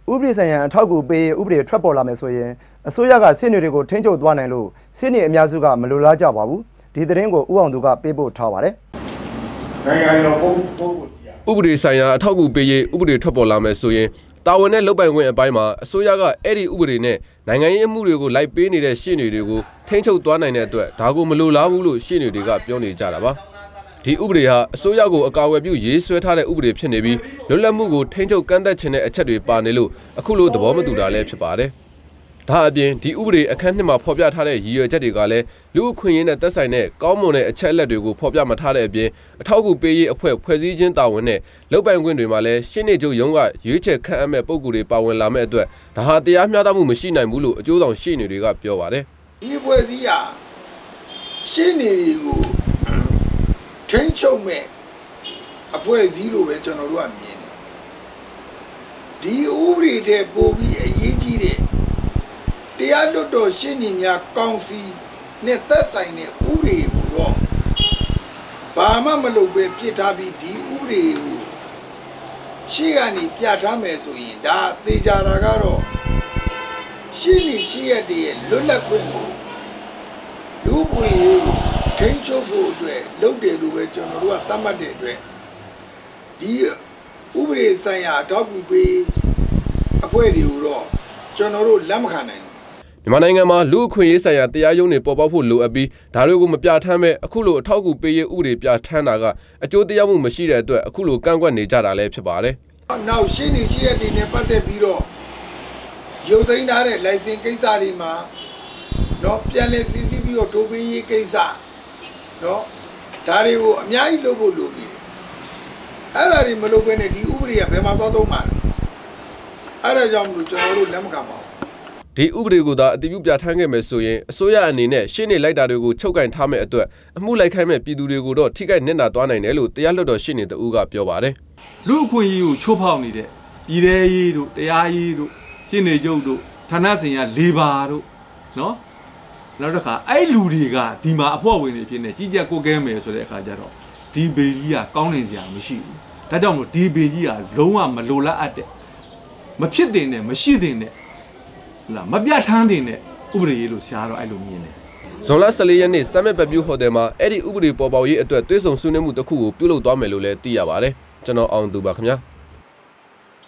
ဥပဒေဆိုင်ရာအထောက်အကူပေးဥပဒေထွက်ပေါ်လာမယ်ဆိုရင်အစိုးရကစစ်နေတွေကိုထိန်းချုပ်သွားနိုင်လို့စစ်နေအများစုကမလိုလားကြပါဘူးဒီသတင်းကိုဥအောင်သူကပေးပို့ထားပါတယ်နိုင်ငံတော်ဥပဒေဆိုင်ရာအထောက်အကူပေးရေးဥပဒေထွက်ပေါ်လာမယ်ဆိုရင်တာဝန်နဲ့လုပ်ပိုင်ခွင့်အပိုင်းမှာအစိုးရကအဲ့ဒီဥပဒေနဲ့နိုင်ငံရေးအမှုတွေကိုလိုက်ပေးနေတဲ့ရှေ့နေတွေကိုထိန်းချုပ်သွားနိုင်တဲ့အတွက်ဒါကိုမလိုလားဘူးလို့ရှေ့နေတွေကပြောနေကြတာပါဒီဥပဒေဟာအစိုးရကိုအကာအကွယ်ပြုရေးဆွဲထားတဲ့ဥပဒေဖြစ်နေပြီးလွတ်လပ်မှုကိုထိန်းချုပ်ကန့်သတ်ခြင်းတဲ့အချက်တွေပါနေလို့အခုလိုသဘောမတူတာလည်းဖြစ်ပါတယ်ဒါအပြင်ဒီဥပဒေအခန်း2မှာဖော်ပြထားတဲ့ရည်ရွယ်ချက်တွေကလည်းလူအခွင့်အရေးနဲ့သက်ဆိုင်တဲ့ကောင်းမွန်တဲ့အချက်အလက်တွေကိုဖော်ပြမထားတဲ့အပြင်အထောက်အကူပေးရေးအဖွဲ့ဖွဲ့စည်းခြင်းတာဝန်နဲ့လုပ်ပိုင်ခွင့်တွေမှာလည်းရှင်းနေချုပ်ရုံးကရွေးချယ်ခန့်အပ်မဲ့ပုံကိုယ်တွေပါဝင်လာမဲ့အတွက်ဒါဟာတရားမျှတမှုမရှိနိုင်ဘူးလို့အကျိုးဆောင်ရှေ့နေတွေကပြောပါတယ်ဒီဖွဲ့စည်းရာရှင်းနေတွေကိုထိန်းချုပ်မဲ့အဖွဲ့အစည်းလိုပဲကျွန်တော်တို့ကမြင်တယ်ဒီဥပဒေတဲ့ပို့ပြီးအရေးကြီးတဲ့တရားလွတ်တော်ရှင်းနေများကောင်စီနဲ့သက်ဆိုင်တဲ့ဥပဒေကိုတော့ဘာမှမလုပ်ပဲပြစ်ထားပြီးဒီဥပဒေကိုရှေ့ကနေပြထားမယ်ဆိုရင်ဒါသေချာတာကတော့ရှင်းနေရှိရတဲ့လွတ်လပ်ခွင့်ကိုလူ့ခွင့်ရေးကိုထိန်းချုပ်ဖို့အတွက်လုပ်တယ်လို့ပဲကျွန်တော်တို့ကသတ်မှတ်တဲ့အတွက်ဒီဥပဒေဆိုင်ရာအထောက်အကူပေးအဖွဲ့တွေကိုတော့ကျွန်တော်တို့လက်မခံနိုင်ဘူးမြန်မာနိုင်ငံမှာလူအခွင့်အရေးဆိုင်ရာတရားရုံးတွေပေါ်ပေါက်ဖို့လိုအပ်ပြီးဒါတွေကိုမပြဋ္ဌာန်းမဲ့အခုလိုအထောက်အကူပေးရေးဥပဒေပြဋ္ဌာန်းတာကအကျိုးတရားမှုမရှိတဲ့အတွက်အခုလိုကန့်ကွက်နေကြတာလည်းဖြစ်ပါတယ်။နောက်ရှင်းနေရှိရတဲ့နဲ့ပတ်သက်ပြီးတော့ရုပ်သိမ်းထားတဲ့ license ကိစ္စတွေမှာတော့ပြန်လည်စီစစ်ပြီးတော့တိုးပေးရေးကိစ္စနော်ဒါတွေကိုအများကြီးလုပ်ဖို့လိုနေတယ်အဲ့ဒါတွေမလုပ်ဘဲနဲ့ဒီဥပဒေကဘယ်မှာသွားသုံးမှာလဲအဲ့ဒါကြောင့်မလို့ကျွန်တော်တို့လက်မခံပါဘူးဒီဥပဒေကိုသာအတည်ပြုပြဋ္ဌာန်းခဲ့မယ်ဆိုရင်အစိုးရအနေနဲ့ရှင်းနေလိုက်တာတွေကိုချုပ်ကင်ထားမဲ့အတွက်အမှုလိုက်ခိုင်းမဲ့ပြည်သူတွေကိုတော့ထိခိုက်နစ်နာသွားနိုင်တယ်လို့တရားလွှတ်တော်ရှင်းနေသူကပြောပါတယ်လူအခွင့်အရေးကိုချိုးဖောက်နေတဲ့ပြည်ထဲရေးတို့တရားရေးတို့ရှင်းနေကြုတ်တို့ဌာနဆိုင်ရာလေဘာတို့နော်နောက်တစ်ခါအဲ့လူတွေကဒီမှာအဖွဲ့ဝင်တွေဖြစ်နေကြီးကြပ်ကိုကဲမယ်ဆိုတဲ့အခါကျတော့ဒီဘေကြီးကကောင်းနေစရာမရှိဘူးဒါကြောင့်မို့ဒီဘေကြီးကလုံးဝမလိုလားအပ်တဲ့မဖြစ်တင်နဲ့မရှိတင်နဲ့လားမပြတ်ထမ်းတင်နဲ့ဥပဒေရေးလို့ဆရာတော့အဲ့လိုမြင်တယ်ဇွန်လ14ရက်နေ့စမစ်ပပြူဟိုတယ်မှာအဲ့ဒီဥပဒေပေါ်ပေါက်ရေးအတွက်တွဲဆုံဆွေးနွေးမှုတစ်ခုကိုပြုလုပ်သွားမယ်လို့လည်းသိရပါတယ်ကျွန်တော်အောင်သူပါခင်ဗျာ